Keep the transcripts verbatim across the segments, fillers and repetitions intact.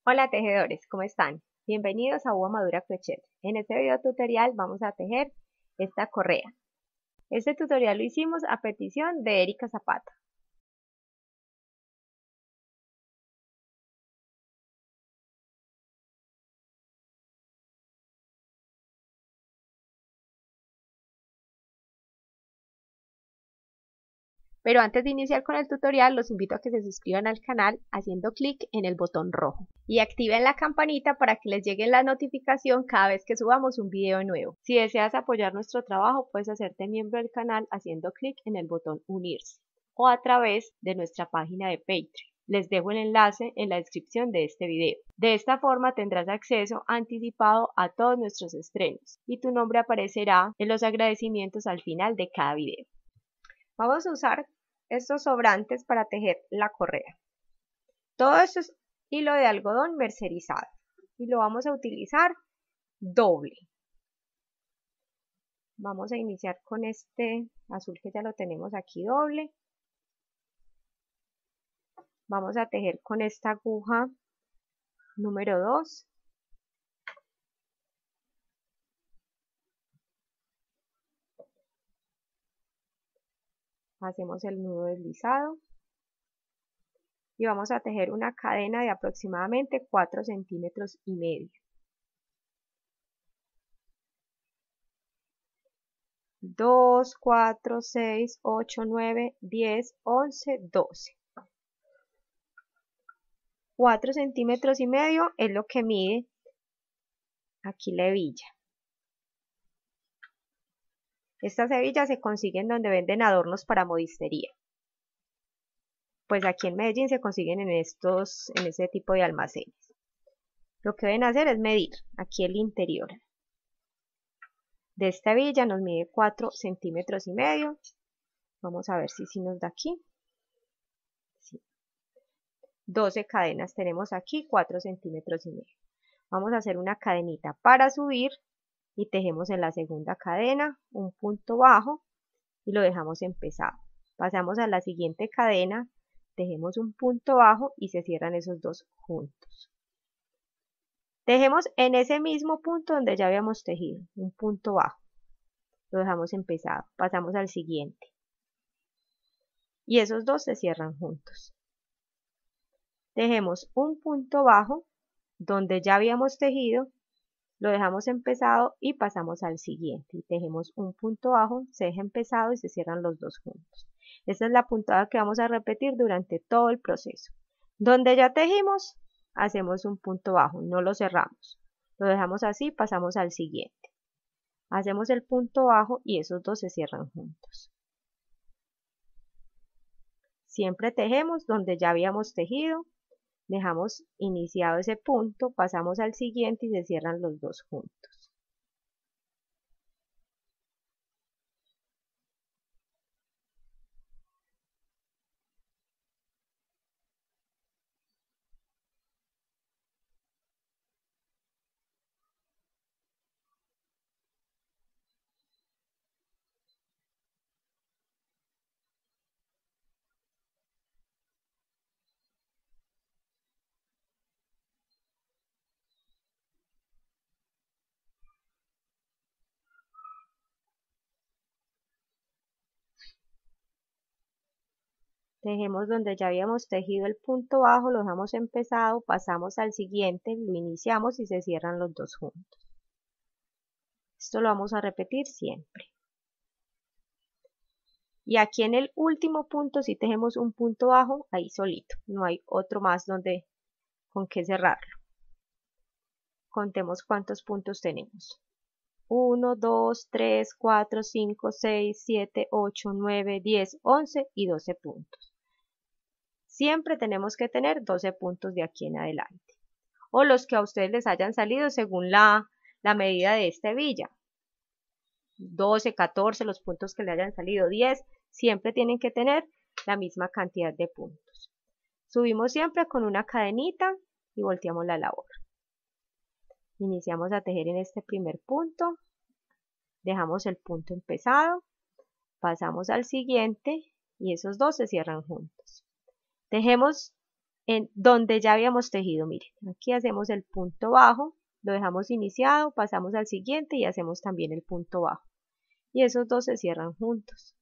Hola tejedores, ¿cómo están? Bienvenidos a Uva Madura Crochet. En este video tutorial vamos a tejer esta correa. Este tutorial lo hicimos a petición de Erika Zapata. Pero antes de iniciar con el tutorial, los invito a que se suscriban al canal haciendo clic en el botón rojo y activen la campanita para que les llegue la notificación cada vez que subamos un video nuevo. Si deseas apoyar nuestro trabajo, puedes hacerte miembro del canal haciendo clic en el botón unirse o a través de nuestra página de Patreon. Les dejo el enlace en la descripción de este video. De esta forma tendrás acceso anticipado a todos nuestros estrenos y tu nombre aparecerá en los agradecimientos al final de cada video. Vamos a usar estos sobrantes para tejer la correa. Todo esto es hilo de algodón mercerizado y lo vamos a utilizar doble. Vamos a iniciar con este azul que ya lo tenemos aquí doble. Vamos a tejer con esta aguja número dos. Hacemos el nudo deslizado y vamos a tejer una cadena de aproximadamente cuatro centímetros y medio. dos, cuatro, seis, ocho, nueve, diez, once, doce. cuatro centímetros y medio es lo que mide aquí la hebilla. Estas hebillas se consiguen donde venden adornos para modistería. Pues aquí en Medellín se consiguen en estos, en ese tipo de almacenes. Lo que deben hacer es medir aquí el interior. De esta hebilla nos mide cuatro centímetros y medio. Vamos a ver si sí nos da aquí. Sí. doce cadenas tenemos aquí, cuatro centímetros y medio. Vamos a hacer una cadenita para subir y tejemos en la segunda cadena un punto bajo y lo dejamos empezado. Pasamos a la siguiente cadena, tejemos un punto bajo y se cierran esos dos juntos. Tejemos en ese mismo punto donde ya habíamos tejido, un punto bajo. Lo dejamos empezado. Pasamos al siguiente. Y esos dos se cierran juntos. Tejemos un punto bajo donde ya habíamos tejido, lo dejamos empezado y pasamos al siguiente. Y tejemos un punto bajo, se deja empezado y se cierran los dos juntos. Esta es la puntada que vamos a repetir durante todo el proceso. Donde ya tejimos, hacemos un punto bajo, no lo cerramos. Lo dejamos así, pasamos al siguiente. Hacemos el punto bajo y esos dos se cierran juntos. Siempre tejemos donde ya habíamos tejido, dejamos iniciado ese punto, pasamos al siguiente y se cierran los dos juntos. Tejemos donde ya habíamos tejido el punto bajo, lo dejamos empezado, pasamos al siguiente, lo iniciamos y se cierran los dos juntos. Esto lo vamos a repetir siempre. Y aquí en el último punto si tejemos un punto bajo, ahí solito, no hay otro más donde con qué cerrarlo. Contemos cuántos puntos tenemos. uno, dos, tres, cuatro, cinco, seis, siete, ocho, nueve, diez, once y doce puntos. Siempre tenemos que tener doce puntos de aquí en adelante. O los que a ustedes les hayan salido según la, la medida de esta hebilla. doce, catorce, los puntos que le hayan salido, diez. Siempre tienen que tener la misma cantidad de puntos. Subimos siempre con una cadenita y volteamos la labor. Iniciamos a tejer en este primer punto. Dejamos el punto empezado. Pasamos al siguiente y esos dos se cierran juntos. Tejemos en donde ya habíamos tejido. Miren, aquí hacemos el punto bajo, lo dejamos iniciado, pasamos al siguiente y hacemos también el punto bajo. Y esos dos se cierran juntos.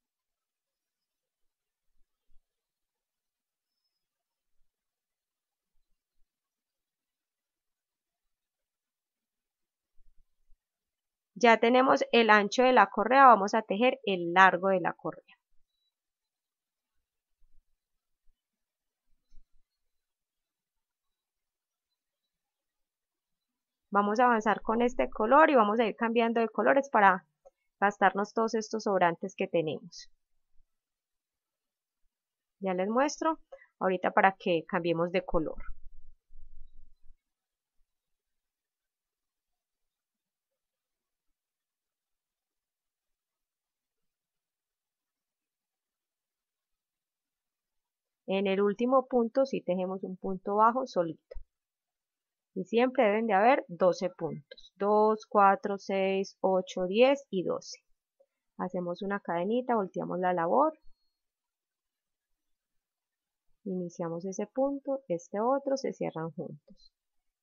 Ya tenemos el ancho de la correa, vamos a tejer el largo de la correa. Vamos a avanzar con este color y vamos a ir cambiando de colores para gastarnos todos estos sobrantes que tenemos. Ya les muestro ahorita para que cambiemos de color. En el último punto sí tejemos un punto bajo solito. Y siempre deben de haber doce puntos. dos, cuatro, seis, ocho, diez y doce. Hacemos una cadenita, volteamos la labor. Iniciamos ese punto, este otro, se cierran juntos.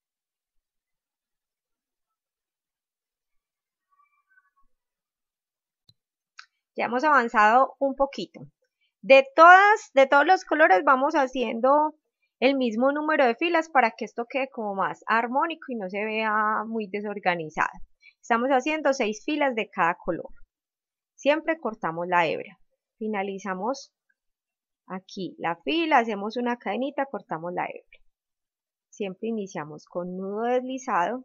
Ya hemos avanzado un poquito. De todas, de todos los colores vamos haciendo el mismo número de filas para que esto quede como más armónico y no se vea muy desorganizado. Estamos haciendo seis filas de cada color. Siempre cortamos la hebra. Finalizamos aquí la fila, hacemos una cadenita, cortamos la hebra. Siempre iniciamos con nudo deslizado.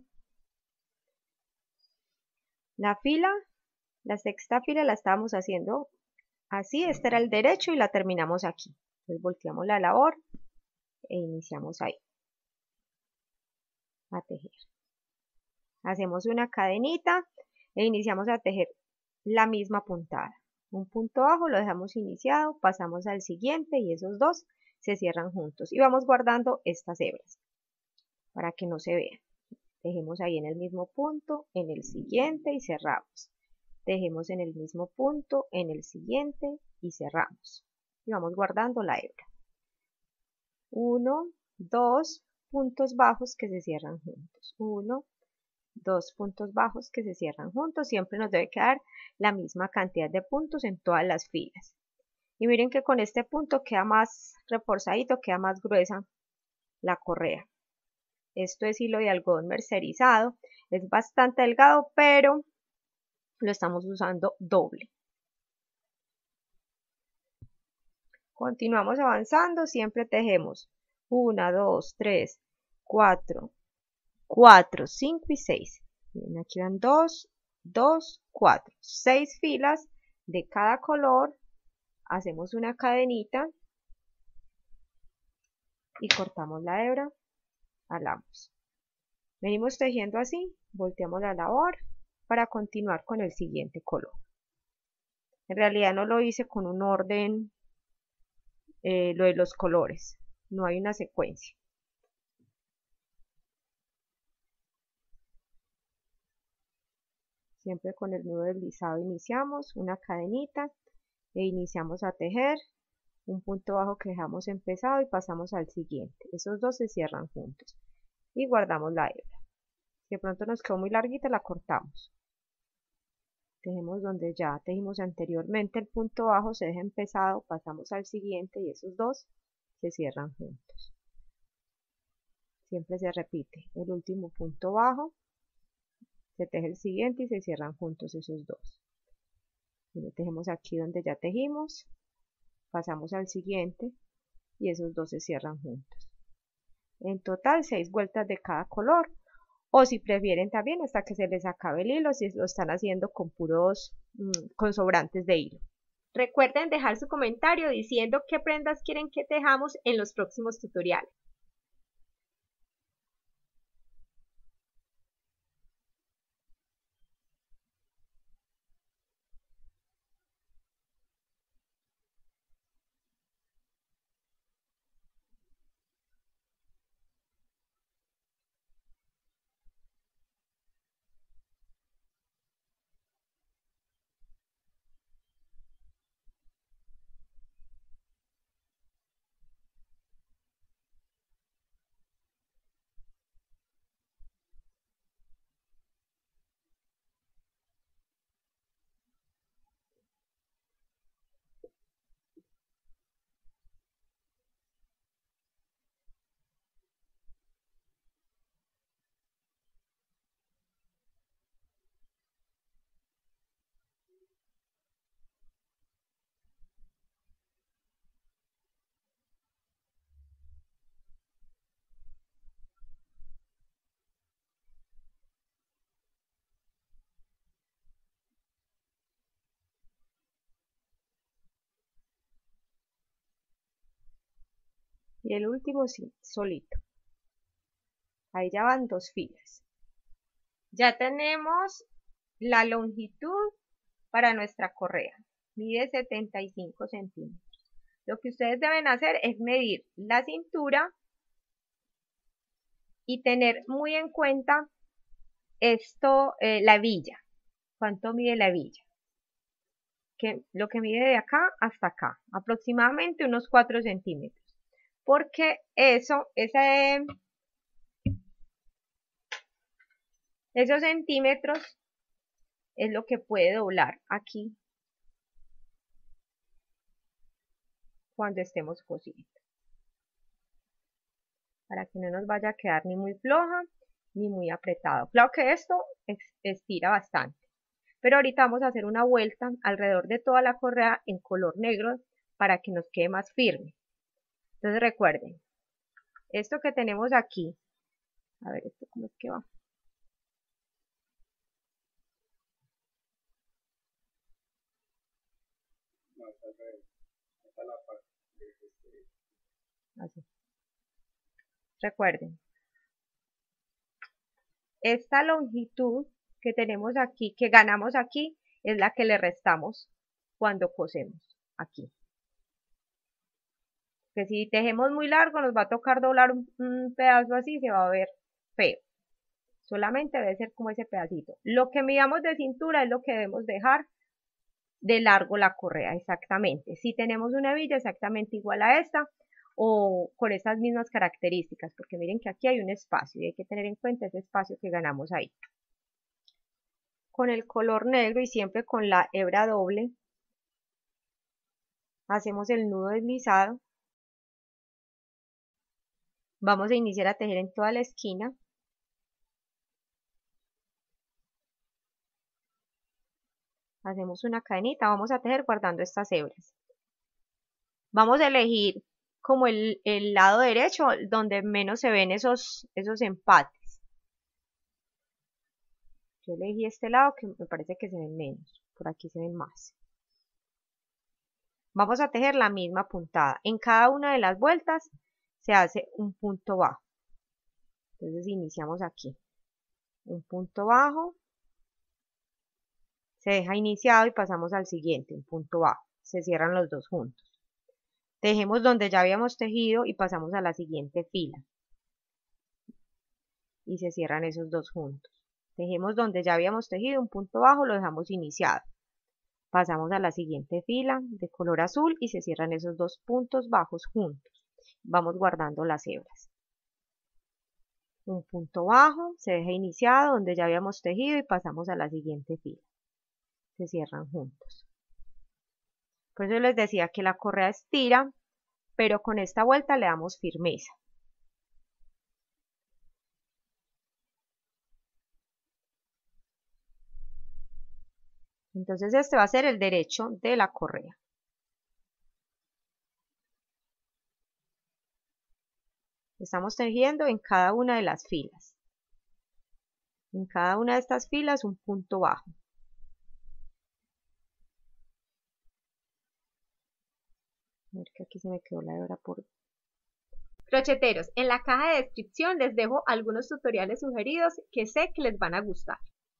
La fila, la sexta fila la estábamos haciendo así, este era el derecho y la terminamos aquí. Entonces volteamos la labor e iniciamos ahí a tejer. Hacemos una cadenita e iniciamos a tejer la misma puntada. Un punto bajo lo dejamos iniciado, pasamos al siguiente y esos dos se cierran juntos. Y vamos guardando estas hebras para que no se vean. Tejemos ahí en el mismo punto, en el siguiente y cerramos. Tejemos en el mismo punto, en el siguiente y cerramos. Y vamos guardando la hebra. Uno, dos puntos bajos que se cierran juntos. Uno, dos puntos bajos que se cierran juntos. Siempre nos debe quedar la misma cantidad de puntos en todas las filas. Y miren que con este punto queda más reforzadito, queda más gruesa la correa. Esto es hilo de algodón mercerizado. Es bastante delgado, pero lo estamos usando doble. Continuamos avanzando, siempre tejemos uno, dos, tres, cuatro, cuatro, cinco y seis. Miren, aquí van dos, dos, cuatro, seis filas de cada color. Hacemos una cadenita y cortamos la hebra, jalamos. Venimos tejiendo así, volteamos la labor para continuar con el siguiente color. En realidad no lo hice con un orden, eh, lo de los colores, no hay una secuencia. Siempre con el nudo deslizado iniciamos una cadenita e iniciamos a tejer un punto bajo que dejamos empezado y pasamos al siguiente. Esos dos se cierran juntos y guardamos la hebra. Si de pronto nos quedó muy larguita, la cortamos. Tejemos donde ya tejimos anteriormente el punto bajo, se deja empezado, pasamos al siguiente y esos dos se cierran juntos. Siempre se repite el último punto bajo, se teje el siguiente y se cierran juntos esos dos. Y tejemos aquí donde ya tejimos, pasamos al siguiente y esos dos se cierran juntos. En total seis vueltas de cada color, o si prefieren también hasta que se les acabe el hilo si lo están haciendo con puros mmm, con sobrantes de hilo. Recuerden dejar su comentario diciendo qué prendas quieren que tejamos en los próximos tutoriales. y el último sí, solito. Ahí ya van dos filas. Ya tenemos la longitud para nuestra correa. Mide setenta y cinco centímetros. Lo que ustedes deben hacer es medir la cintura y tener muy en cuenta esto, eh, la hebilla. ¿Cuánto mide la hebilla? Que lo que mide de acá hasta acá, aproximadamente unos cuatro centímetros. Porque eso, ese, esos centímetros es lo que puede doblar aquí cuando estemos cosiendo. Para que no nos vaya a quedar ni muy floja ni muy apretado. Claro que esto estira bastante. Pero ahorita vamos a hacer una vuelta alrededor de toda la correa en color negro para que nos quede más firme. Entonces recuerden, esto que tenemos aquí, a ver esto cómo es que va. Así. Recuerden, esta longitud que tenemos aquí, que ganamos aquí, es la que le restamos cuando cosemos aquí. Que si tejemos muy largo nos va a tocar doblar un, un pedazo así y se va a ver feo. Solamente debe ser como ese pedacito. Lo que midamos de cintura es lo que debemos dejar de largo la correa, exactamente. Si tenemos una hebilla exactamente igual a esta o con estas mismas características, porque miren que aquí hay un espacio y hay que tener en cuenta ese espacio que ganamos ahí. Con el color negro y siempre con la hebra doble, hacemos el nudo deslizado. Vamos a iniciar a tejer en toda la esquina. Hacemos una cadenita, vamos a tejer guardando estas hebras. Vamos a elegir como el, el lado derecho donde menos se ven esos, esos empates. Yo elegí este lado que me parece que se ven menos, por aquí se ven más. Vamos a tejer la misma puntada. En cada una de las vueltas se hace un punto bajo. Entonces iniciamos aquí. Un punto bajo. Se deja iniciado y pasamos al siguiente, un punto bajo. Se cierran los dos juntos. Tejemos donde ya habíamos tejido y pasamos a la siguiente fila. Y se cierran esos dos juntos. Tejemos donde ya habíamos tejido un punto bajo, lo dejamos iniciado. Pasamos a la siguiente fila de color azul y se cierran esos dos puntos bajos juntos. Vamos guardando las hebras. Un punto bajo, se deja iniciado donde ya habíamos tejido y pasamos a la siguiente fila. Se cierran juntos. Por eso les decía que la correa estira, pero con esta vuelta le damos firmeza. Entonces este va a ser el derecho de la correa. Estamos tejiendo en cada una de las filas. En cada una de estas filas un punto bajo. A ver que aquí se me quedó la hebra por... Crocheteros, en la caja de descripción les dejo algunos tutoriales sugeridos que sé que les van a gustar.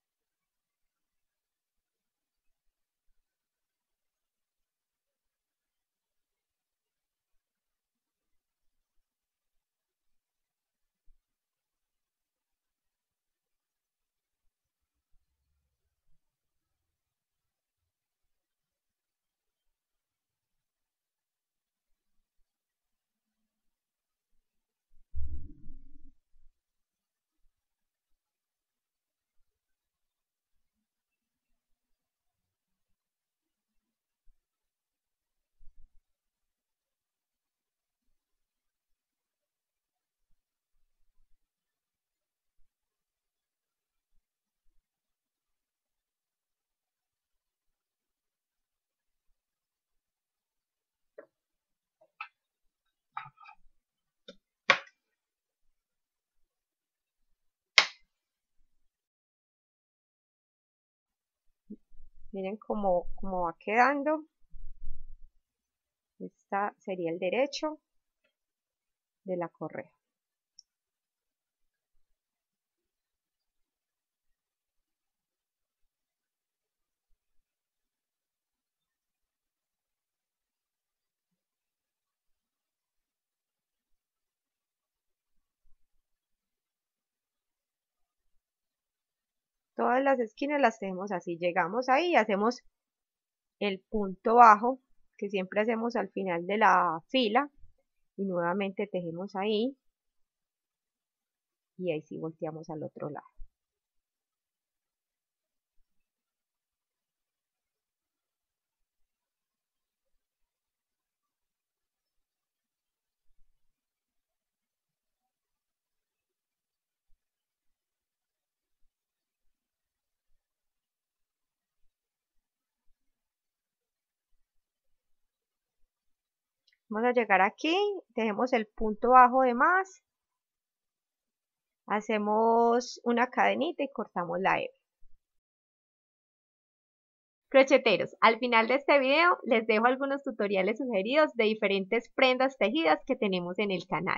Miren cómo, cómo va quedando. Este sería el derecho. de la correa. Todas las esquinas las tenemos así, llegamos ahí y hacemos el punto bajo que siempre hacemos al final de la fila y nuevamente tejemos ahí y ahí sí volteamos al otro lado. Vamos a llegar aquí, tejemos el punto bajo de más, hacemos una cadenita y cortamos la hebra. Crocheteros, al final de este video les dejo algunos tutoriales sugeridos de diferentes prendas tejidas que tenemos en el canal.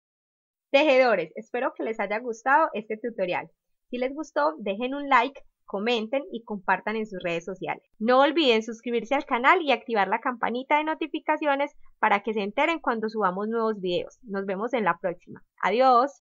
Tejedores, espero que les haya gustado este tutorial. Si les gustó, dejen un like, comenten y compartan en sus redes sociales. No olviden suscribirse al canal y activar la campanita de notificaciones para que se enteren cuando subamos nuevos videos. Nos vemos en la próxima. Adiós.